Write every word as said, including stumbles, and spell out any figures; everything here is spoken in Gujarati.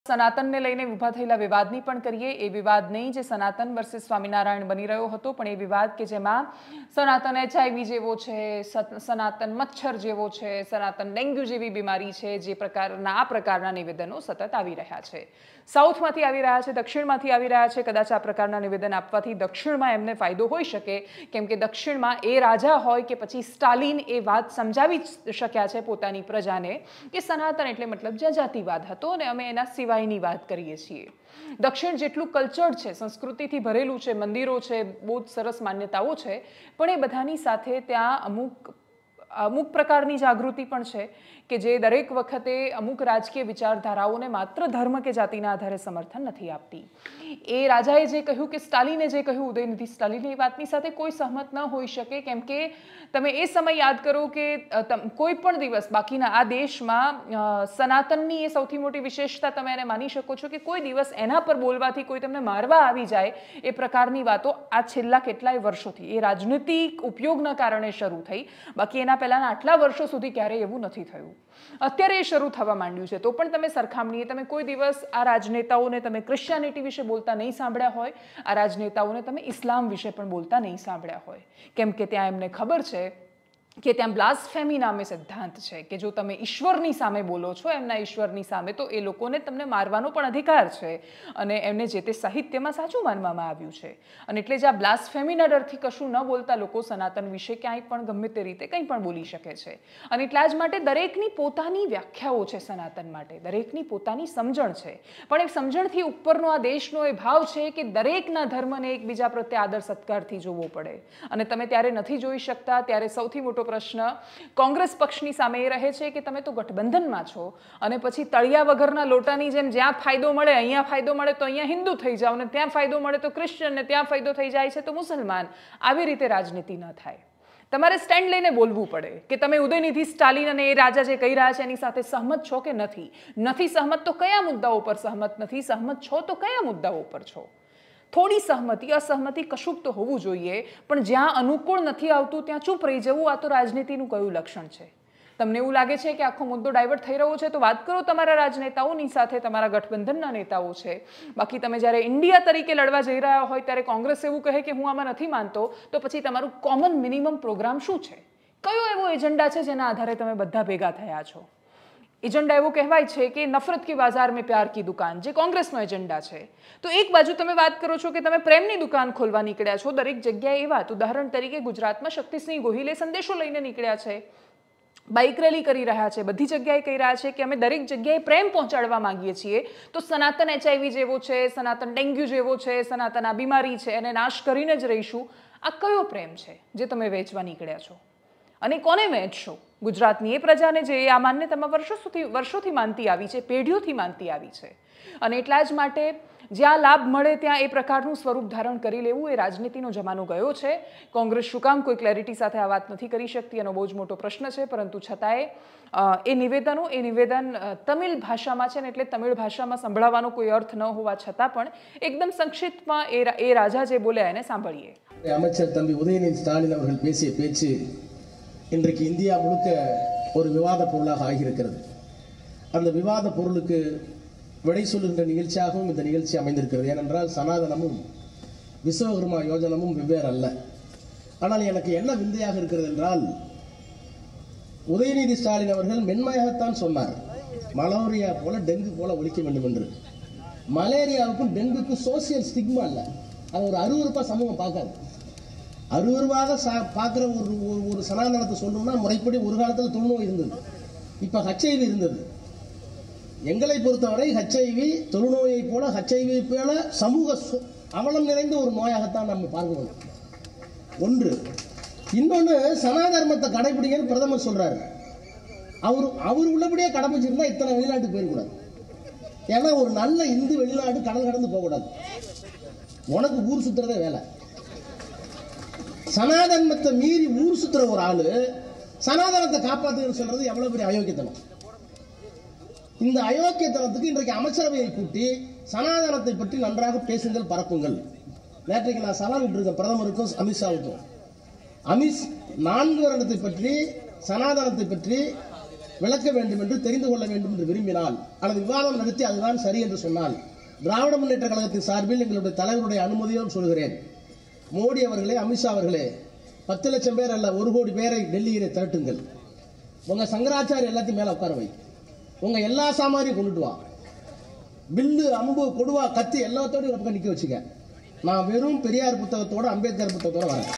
સનાતન ને લઈને ઉભા થયેલા વિવાદની પણ કરીએ એ વિવાદ નહીં જે સનાતન વર્સિસ સ્વામિનારાયણ બની રહ્યો હતો પણ એ વિવાદ કે જેમાં સનાતન એચઆઈવી જેવો છે સનાતન મચ્છર જેવો છે સનાતન ડેન્ગ્યુ જેવી બીમારી છે જે પ્રકારના આ પ્રકારના નિવેદનો સતત આવી રહ્યા છે સાઉથમાંથી આવી રહ્યા છે દક્ષિણમાંથી આવી રહ્યા છે કદાચ આ પ્રકારના નિવેદન આપવાથી દક્ષિણમાં એમને ફાયદો હોઈ શકે કેમ કે દક્ષિણમાં એ રાજા હોય કે પછી સ્ટાલિન એ વાત સમજાવી શક્યા છે પોતાની પ્રજાને કે સનાતન એટલે મતલબ જાતિવાદ હતો અને અમે એના સિવાયની વાત કરીએ છીએ દક્ષિણ જેટલું કલ્ચર્ડ છે સંસ્કૃતિથી ભરેલું છે મંદિરો છે બહુ સરસ માન્યતાઓ છે પણ એ બધાની સાથે ત્યાં અમુક અમુક પ્રકારની જાગૃતિ પણ છે કે જે દરેક વખતે અમુક રાજકીય વિચારધારાઓને માત્ર ધર્મ કે જાતિના આધારે સમર્થન નથી આપતી એ રાજાએ જે કહ્યું કે સ્ટાલિને જે કહ્યું ઉદયનિધિ સ્ટાલિને એ વાતની સાથે કોઈ સહમત ન હોઈ શકે કેમ કે તમે એ સમય યાદ કરો કે કોઈ પણ દિવસ બાકીના આ દેશમાં સનાતનની એ સૌથી મોટી વિશેષતા તમે એને માની શકો છો કે કોઈ દિવસ એના પર બોલવાથી કોઈ તમને મારવા આવી જાય એ પ્રકારની વાતો આ છેલ્લા કેટલાય વર્ષોથી એ રાજનૈતિક ઉપયોગના કારણે શરૂ થઈ બાકી એના પહેલાના આટલા વર્ષો સુધી ક્યારેય એવું નથી થયું અત્યારે એ શરૂ થવા માંડ્યું છે તો પણ તમે સરખામણીએ તમે કોઈ દિવસ આ રાજનેતાઓને તમે ક્રિશ્ચિયાનિટી વિશે બોલતા નહીં સાંભળ્યા હોય આ રાજનેતાઓને તમે ઇસ્લામ વિશે પણ બોલતા નહીં સાંભળ્યા હોય કેમ કે ત્યાં એમને ખબર છે કે ત્યાં બ્લાસ્ફેમી નામે સિદ્ધાંત છે કે જો તમે ઈશ્વરની સામે બોલો છો એમના ઈશ્વરની સામે તો એ લોકોને તમને મારવાનો પણ અધિકાર છે અને એમને જે તે સાહિત્યમાં સાચું માનવામાં આવ્યું છે અને એટલે જ આ બ્લાસ્ફેમીના ડરથી કશું ન બોલતા લોકો સનાતન વિશે ક્યાંય પણ ગમે તે રીતે કંઈ પણ બોલી શકે છે અને એટલા જ માટે દરેકની પોતાની વ્યાખ્યાઓ છે સનાતન માટે દરેકની પોતાની સમજણ છે પણ એ સમજણથી ઉપરનો આ દેશનો એ ભાવ છે કે દરેકના ધર્મને એકબીજા પ્રત્યે આદર સત્કારથી જોવો પડે અને તમે ત્યારે નથી જોઈ શકતા ત્યારે સૌથી મોટો પ્રશ્ન કોંગ્રેસ પક્ષની સામે એ રહે છે કે તમે તો ગઠબંધનમાં છો અને પછી તળિયા વગરના લોટાની જેમ જ્યાં ફાયદો મળે અહીંયા ફાયદો મળે તો અહીંયા હિન્દુ થઈ જાવ ને ત્યાં ફાયદો મળે તો ક્રિશ્ચિયન ને ત્યાં ફાયદો થઈ જાય છે તો મુસલમાન આવી રીતે રાજનીતિ ન થાય તમારે સ્ટેન્ડ લઈને બોલવું પડે કે તમે ઉદયનિધિ સ્ટાલિન અને એ રાજા જે કહી રહ્યા છે એની સાથે સહમત છો કે નથી નથી સહમત તો કયા મુદ્દાઓ પર સહમત નથી સહમત છો તો કયા મુદ્દાઓ પર છો થોડી સહમતિ અસહમતિ કશુંક તો હોવું જોઈએ પણ જ્યાં અનુકૂળ નથી આવતું ત્યાં ચૂપ રહી જવું આ તો રાજનીતિનું કયું લક્ષણ છે તમને એવું લાગે છે કે આખો મુદ્દો ડાયવર્ટ થઈ રહ્યો છે તો વાત કરો તમારા રાજનેતાઓની સાથે તમારા ગઠબંધનના નેતાઓ છે બાકી તમે જ્યારે ઇન્ડિયા તરીકે લડવા જઈ રહ્યા હોય ત્યારે કોંગ્રેસ એવું કહે કે હું આમાં નથી માનતો તો પછી તમારું કોમન મિનિમમ પ્રોગ્રામ શું છે કયો એવો એજન્ડા છે જેના આધારે તમે બધા ભેગા થયા છો એજન્ડા એવો કહેવાય છે કે નફરત કે બાજાર મેં પ્યાર કી દુકાન જે કોંગ્રેસનો એજન્ડા છે તો એક બાજુ તમે વાત કરો છો કે તમે પ્રેમની દુકાન ખોલવા નીકળ્યા છો દરેક જગ્યાએ એ વાત ઉદાહરણ તરીકે ગુજરાતમાં શક્તિસિંહ ગોહિલે સંદેશો લઈને નીકળ્યા છે બાઇક રેલી કરી રહ્યા છે બધી જગ્યાએ કહી રહ્યા છે કે અમે દરેક જગ્યાએ પ્રેમ પહોંચાડવા માંગીએ છીએ તો સનાતન એચઆઈવી જેવો છે સનાતન ડેન્ગ્યુ જેવો છે સનાતન આ બીમારી છે એને નાશ કરીને જ રહીશું આ કયો પ્રેમ છે જે તમે વેચવા નીકળ્યા છો અને કોને વેચશો ગુજરાતની એ પ્રજાને જે આ માન્યતામાં વર્ષો સુધી વર્ષોથી માનતી આવી છે પેઢીઓથી માનતી આવી છે અને એટલા જ માટે જ્યાં લાભ મળે ત્યાં એ પ્રકારનું સ્વરૂપ ધારણ કરી લેવું એ રાજનીતિનો જમાનો ગયો છે કોંગ્રેસ શું કામ કોઈ ક્લેરિટી સાથે આ વાત નથી કરી શકતી એનો બહુ જ મોટો પ્રશ્ન છે પરંતુ છતાંય એ નિવેદનો એ નિવેદન તમિલ ભાષામાં છે ને એટલે તમિળ ભાષામાં સંભળાવવાનો કોઈ અર્થ ન હોવા છતાં પણ એકદમ સંક્ષિપ્તમાં એ એ રાજા જે બોલ્યા એને સાંભળીએ அமைச்சர் தம்பி உதயநிதி ஸ்டாலின் அவர்கள் பேசிய பேச்சு இன்றைக்கு இந்தியா முழுக்க ஒரு விவாத பொருளாக ஆகியிருக்கிறது அந்த விவாத பொருளுக்கு விடை சொல்லுகின்ற நிகழ்ச்சியாகவும் இந்த நிகழ்ச்சி அமைந்திருக்கிறது ஏனென்றால் சனாதனமும் விஸ்வகர்மா யோஜனமும் வெவ்வேறு அல்ல ஆனால் எனக்கு என்ன விந்தையாக இருக்கிறது என்றால் உதயநிதி ஸ்டாலின் அவர்கள் மென்மையாகத்தான் சொன்னார் மலேரியா போல டெங்கு போல ஒழிக்க வேண்டும் என்று மலேரியாவுக்கும் டெங்குக்கும் சோசியல் ஸ்டிக்மா இல்லை அது ஒரு அருவருப்பா சமூகம் பார்க்காது அருவருவாக பார்க்குற ஒரு ஒரு சனாதனத்தை சொல்லணும்னா முறைப்படி ஒரு காலத்தில் தொழுநோய் இருந்தது இப்போ ஹச்ஐவி இருந்தது எங்களை பொறுத்தவரை ஹச்ஐவி தொழுநோயை போல ஹச்ஐவி போல சமூக அவலம் நிறைந்த ஒரு நோயாகத்தான் நம்ம பார்க்கணும் ஒன்று இன்னொன்று சனாதர்மத்தை கடைபிடிங்கன்னு பிரதமர் சொல்றாரு அவர் அவர் உள்ளபடியே கடைபிடிச்சிருந்தா இத்தனை வெளிநாட்டுக்கு போயிடக்கூடாது ஏன்னா ஒரு நல்ல இந்து வெளிநாட்டு கடல் கடந்து போகக்கூடாது உனக்கு ஊர் சுத்துறதே வேலை சனாதனத்தை மீறி ஊர் சுத்துற ஒரு ஆளு சனாதனத்தை காப்பாத்துன்னு சொல்றது எவ்வளவு பெரிய அயோக்கியத்தனம் இந்த அயோக்கியத்தனத்துக்கு இன்றைக்கு அமைச்சரவையை கூட்டி சனாதனத்தை பற்றி நன்றாக பேசுங்கள் பரப்புங்கள் நேற்றைக்கு நான் சவால் விட்டுருக்கேன் பிரதமருக்கும் அமித்ஷாவுக்கும் அமித் நான்கு வருடத்தை பற்றி சனாதனத்தை பற்றி விளக்க வேண்டும் என்று தெரிந்து கொள்ள வேண்டும் என்று விரும்பினால் அல்லது விவாதம் நடத்தி அதுதான் சரி என்று சொன்னால் திராவிட முன்னேற்ற கழகத்தின் சார்பில் எங்களுடைய தலைவருடைய அனுமதியோடு சொல்கிறேன், மோடி அவர்களே, அமித்ஷா அவர்களே, பத்து லட்சம் பேர் அல்ல ஒரு கோடி பேரை டெல்லியிலே திரட்டுங்கள். உங்க சங்கராச்சாரி எல்லாத்தையும் மேல உட்கார வை, உங்க எல்லா சாமாரியும் கொண்டுட்டு வா, பில்லு அம்பு கொடுவா கத்தி எல்லாத்தோடையும் பக்கம் நிக்க வச்சுக்க. நான் வெறும் பெரியார் புத்தகத்தோட அம்பேத்கர் புத்தகத்தோட வரேன்.